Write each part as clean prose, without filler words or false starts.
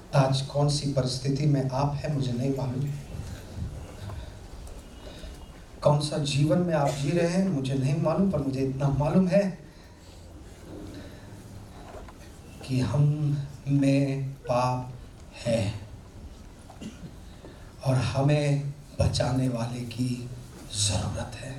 आज कौन सी परिस्थिति में आप हैं मुझे नहीं मालूम, कौन सा जीवन में आप जी रहे हैं मुझे नहीं मालूम, पर मुझे इतना मालूम है कि हम में पाप है और हमें बचाने वाले की जरूरत है।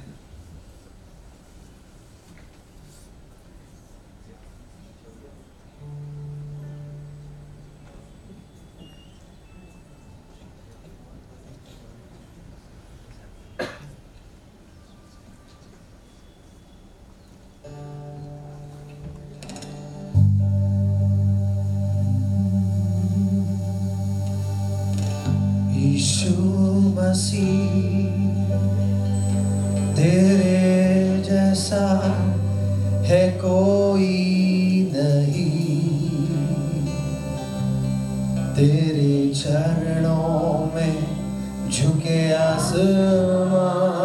यीशु मसीह तेरे जैसा है कोई नहीं, तेरे चरणों में झुके आसमां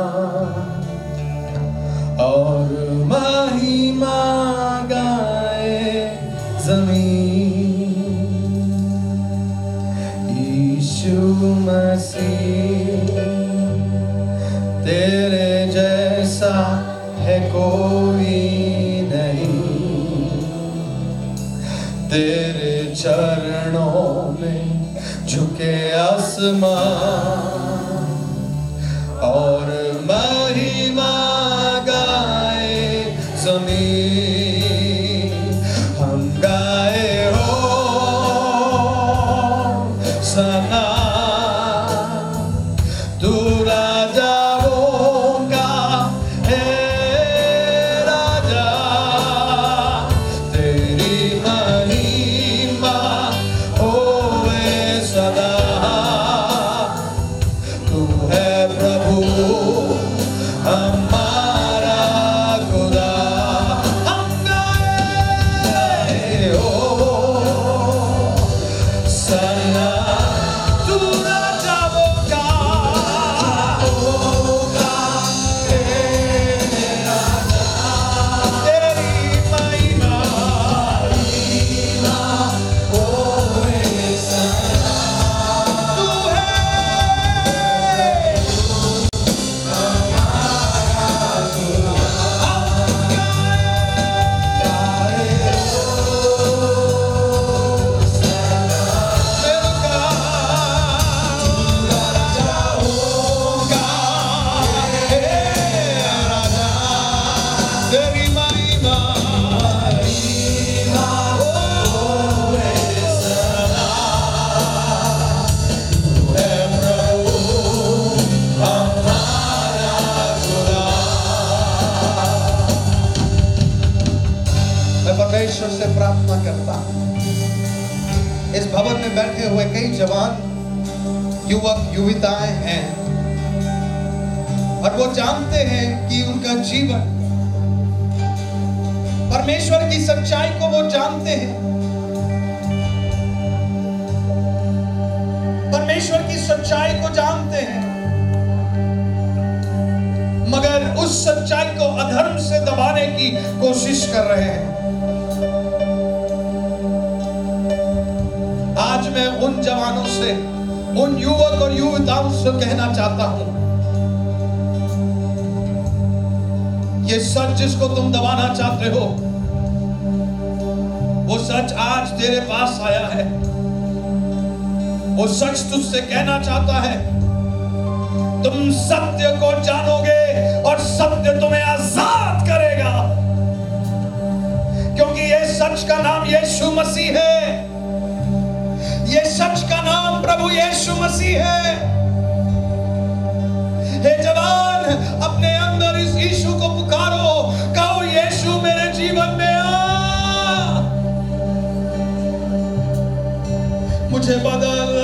और महिमा गाए जमीन। यीशु मसीह तेरे जैसा है कोई नहीं, तेरे चरणों में झुके आसमां और महिमा गाए जमीन। हम गाए हो सना तू राजाओं का है राजा, तेरी महिमा होए सदा। तू है प्रभु हमारा खुदा। हम गाए हो सना तू राजाओं का होगा है राजा, तेरी महिमा होए सदा। तू है परमेश्वर से प्रार्थना करता हूं, इस भवन में बैठे हुए कई जवान युवक युवतियां हैं और वो जानते हैं कि उनका जीवन परमेश्वर की सच्चाई को वो जानते हैं, परमेश्वर की सच्चाई को जानते हैं, मगर उस सच्चाई को अधर्म से दबाने की कोशिश कर रहे हैं। आज मैं उन जवानों से, उन युवक और युवतियों से कहना चाहता हूं, ये सच जिसको तुम दबाना चाहते हो, वो सच आज तेरे पास आया है। वो सच तुझसे कहना चाहता है, तुम सत्य को जानोगे और सत्य तुम्हें आजाद करेगा, क्योंकि ये सच का नाम यीशु मसीह है। ये सच का नाम प्रभु यीशु मसीह है। हे जवान, अपने अंदर इस यीशु को पुकारो, कहो यीशु मेरे जीवन में आ, मुझे बदल।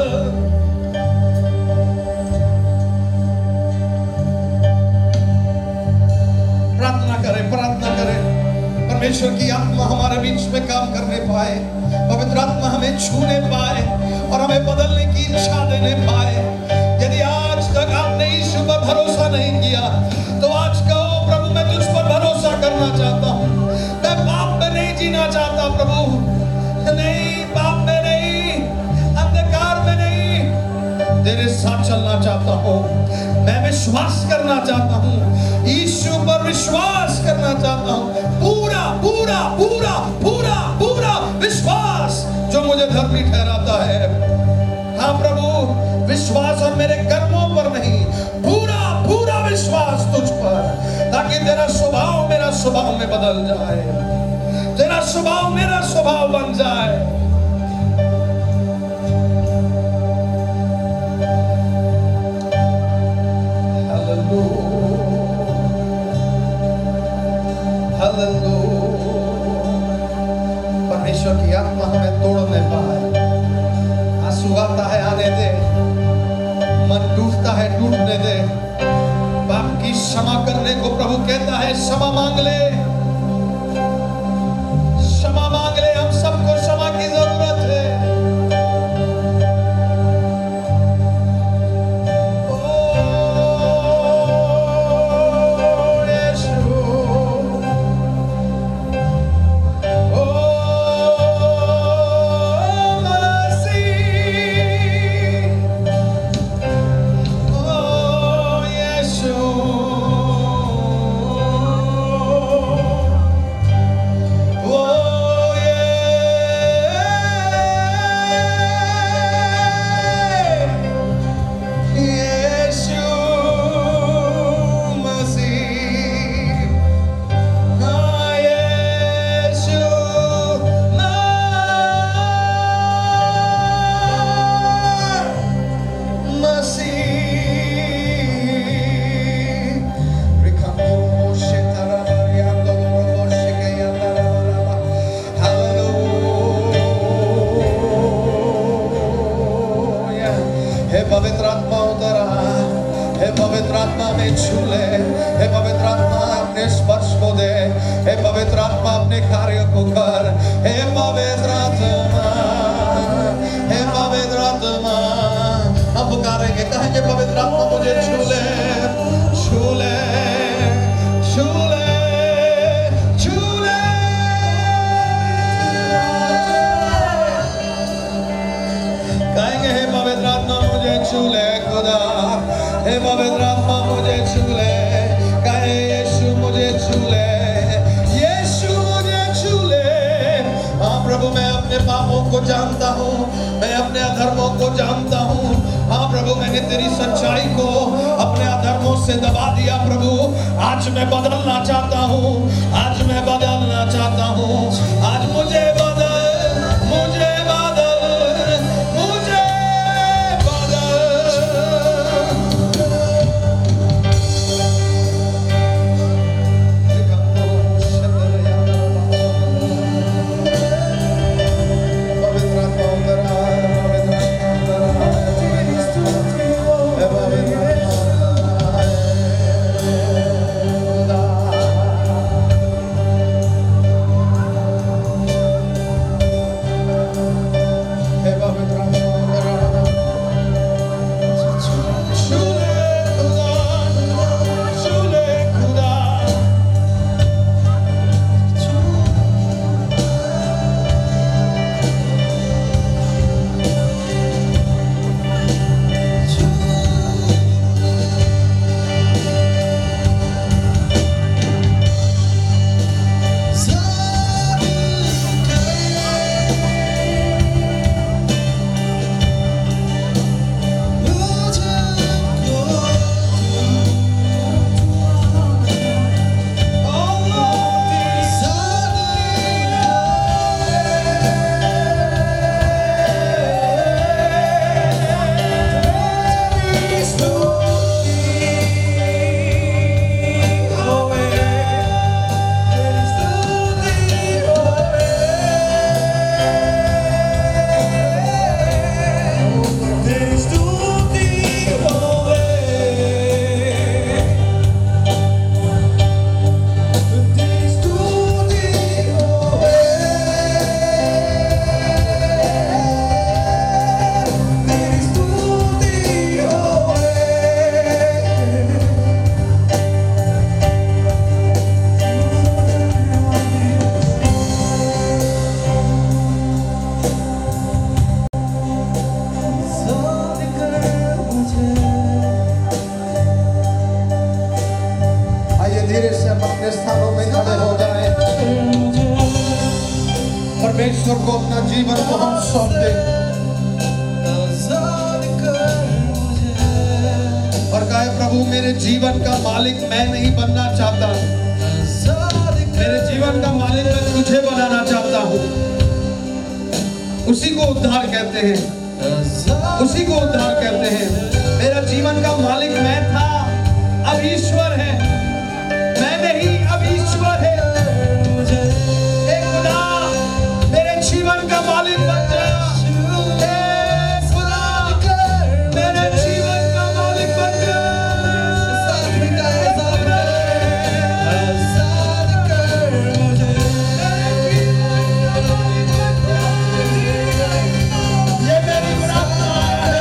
प्रार्थना करें, प्रार्थना करें, परमेश्वर की आत्मा हमारे बीच में काम करने पाए, पवित्र आत्मा हमें छूने पाए और हमें बदलने की इच्छा देने पाए। यदि आज तक आपने यीशु पर भरोसा नहीं किया तो आज कहो, प्रभु मैं तुझ पर भरोसा करना चाहता हूँ, मैं पाप में नहीं जीना चाहता प्रभु, नहीं पाप में नहीं, हो। मैं विश्वास करना चाहता हूँ, यीशु पर विश्वास करना चाहता हूँ, पूरा पूरा पूरा पूरा पूरा विश्वास जो मुझे धर्मी ठहराता है। हाँ प्रभु, विश्वास और मेरे कर्मों पर नहीं, पूरा पूरा विश्वास तुझ पर, ताकि तेरा स्वभाव मेरा स्वभाव में बदल जाए, तेरा स्वभाव मेरा स्वभाव बन जाए। परमेश्वर की आत्मा हमें तोड़ने पाए। आंसू आता है आने दे, मन टूटता है टूटने दे। पाप की क्षमा करने को प्रभु कहता है क्षमा मांग ले, क्षमा मांग ले। हम सबको क्षमा की जरूरत है। पवित्र आत्मा उतर आ, हे पवित्र आत्मा में छू ले, हे पवित्र आत्मा अपने स्पर्श को दे, हे पवित्र आत्मा अपने कार्य को कर, हे पवित्र आत्मा, हे पवित्र आत्मा। हम पुकारेंगे, कहेंगे पवित्र आत्मा मुझे छू ले, छू ले, छू ले, छू ले। कहेंगे हे पवित्र आत्मा मुझे छू ले खुदा, हे पवित्र आत्मा मुझे छू ले। कहे यीशु मुझे छू ले, यीशु मुझे छू ले। हाँ प्रभु, मैं अपने पापों को जानता हूँ, मैं अपने अधर्मों को जानता हूँ। हाँ प्रभु, मैंने तेरी सच्चाई को अपने अधर्मों से दबा दिया। प्रभु, आज मैं बदलना चाहता हूँ, आज मैं बदलना चाहता हूँ। आज मुझे बदल, मुझे में खड़े हो जाए। परमेश्वर को अपना जीवन को हम सौंप दें और कहे, प्रभु मेरे जीवन का मालिक मैं नहीं बनना चाहता, मेरे जीवन का मालिक मैं तुझे बनाना चाहता हूँ। उसी को उद्धार कहते हैं, उसी को उद्धार कहते हैं। मेरा जीवन का मालिक मैं था, अब ईश्वर है, मैं नहीं अब ईश्वर है। हे खुदा मेरे जीवन का मालिक बन जा, हे खुदा मेरे जीवन का मालिक बन जा। ये मेरी प्रार्थना है।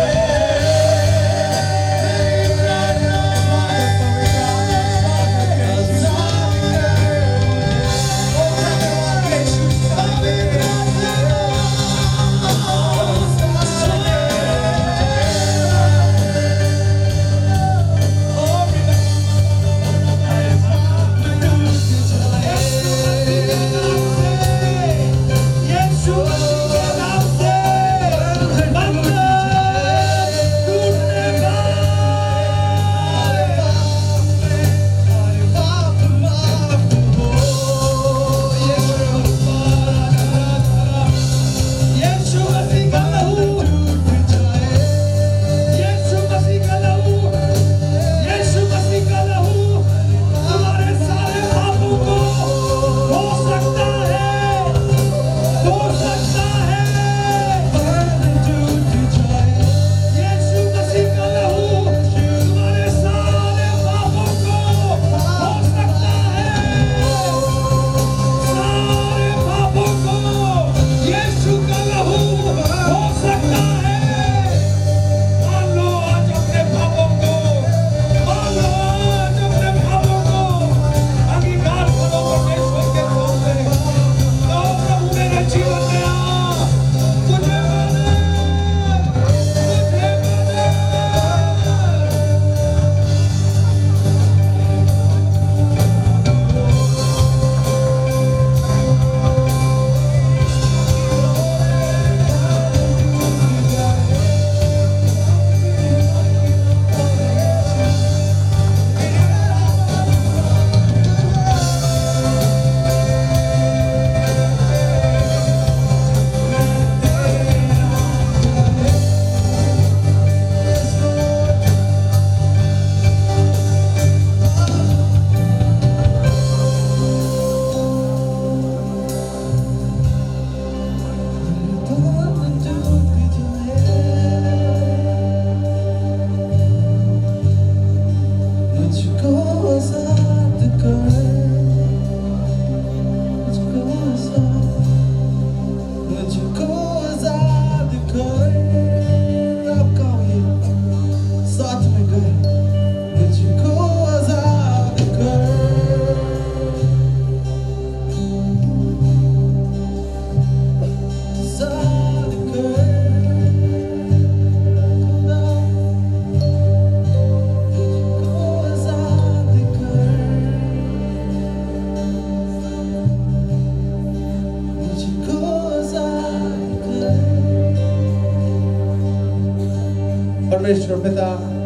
परमेश्वर पिता,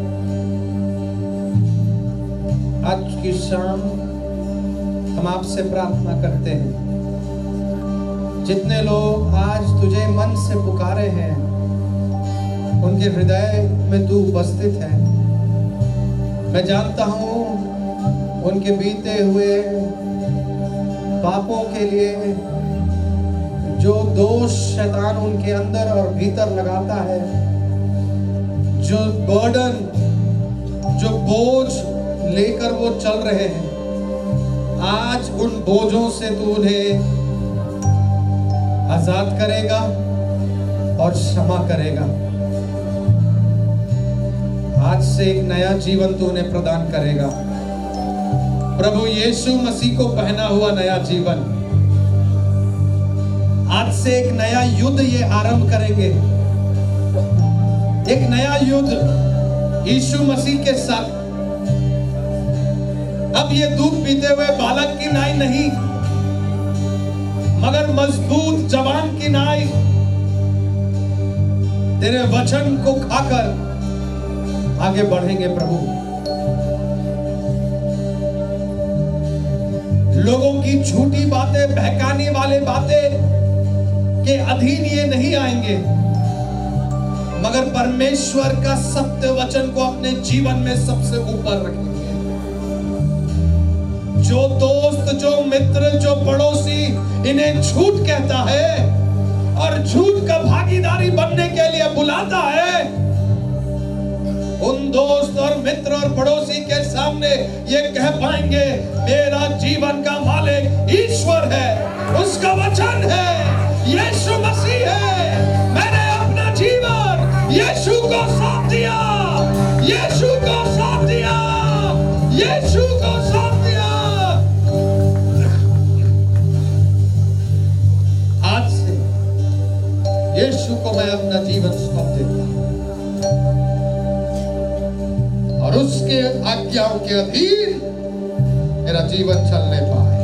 आज की शाम हम आपसे प्रार्थना करते हैं, जितने लोग आज तुझे मन से पुकारे हैं, उनके हृदय में तू उपस्थित है। मैं जानता हूँ उनके बीते हुए पापों के लिए जो दोष शैतान उनके अंदर और भीतर लगाता है, जो बर्डन, जो बोझ लेकर वो चल रहे हैं, आज उन बोझों से तू उन्हें आजाद करेगा और क्षमा करेगा। आज से एक नया जीवन तू उन्हें प्रदान करेगा। प्रभु यीशु मसीह को पहना हुआ नया जीवन, आज से एक नया युद्ध ये आरंभ करेंगे, एक नया युद्ध यीशु मसीह के साथ। अब ये दूध पीते हुए बालक की नाई नहीं, मगर मजबूत जवान की नाई तेरे वचन को खाकर आगे बढ़ेंगे प्रभु। लोगों की झूठी बातें, बहकाने वाले बातें के अधीन ये नहीं आएंगे, मगर परमेश्वर का सत्य वचन को अपने जीवन में सबसे ऊपर रखेंगे। जो दोस्त, जो मित्र, जो पड़ोसी इन्हें झूठ कहता है और झूठ का भागीदारी बनने के लिए बुलाता है, उन दोस्त और मित्र और पड़ोसी के सामने ये कह पाएंगे, मेरा जीवन का मालिक ईश्वर है, उसका वचन है, यीशु मसीह है। मैंने अपना जीवन यीशु को सौंप दिया, यीशु को सौंप दिया, यीशु को सौंप दिया। आज से यीशु को मैं अपना जीवन सौंप देता हूं और उसके आज्ञाओं के अधीन मेरा जीवन चलने पाए।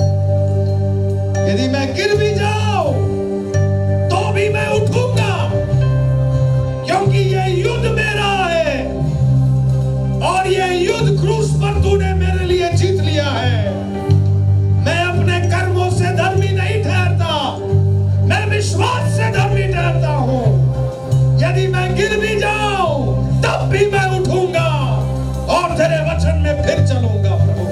यदि मैं गिर भी जाऊं तो भी मैं उठूंगा, क्योंकि ये युद्ध मेरा है और ये युद्ध क्रूस पर तूने मेरे लिए जीत लिया है। मैं अपने कर्मों से धर्मी नहीं ठहरता, मैं विश्वास से धर्मी ठहरता हूं। यदि मैं गिर भी जाऊं तब भी मैं उठूंगा और तेरे वचन में फिर चलूंगा प्रभु।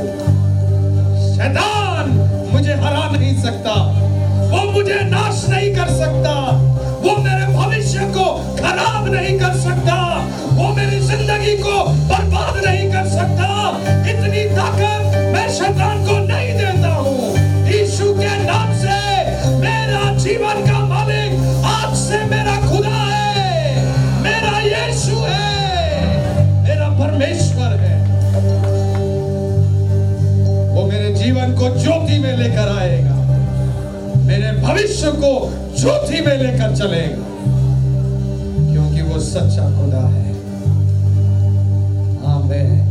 शैतान मुझे हरा नहीं सकता, वो मुझे नाश नहीं कर सकता, वो मेरे भविष्य को खराब नहीं कर सकता, वो मेरी जिंदगी को बर्बाद नहीं कर सकता। इतनी ताकत मैं शैतान को नहीं देता हूँ। यीशु के नाम से मेरा जीवन का मालिक आज से मेरा खुदा है, मेरा यीशु है, मेरा परमेश्वर है। वो मेरे जीवन को ज्योति में लेकर आएगा, मेरे भविष्य को ज्योति में लेकर चलेगा, क्योंकि वो सच्चा खुदा है। आमीन।